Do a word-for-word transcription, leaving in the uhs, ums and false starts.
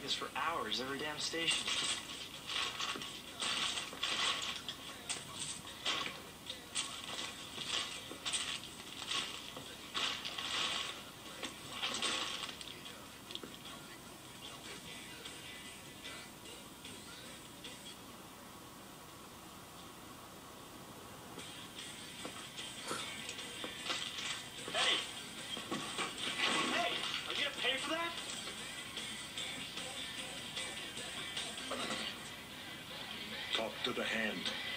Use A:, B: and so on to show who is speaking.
A: like this for hours, every damn station.
B: Talk to the hand.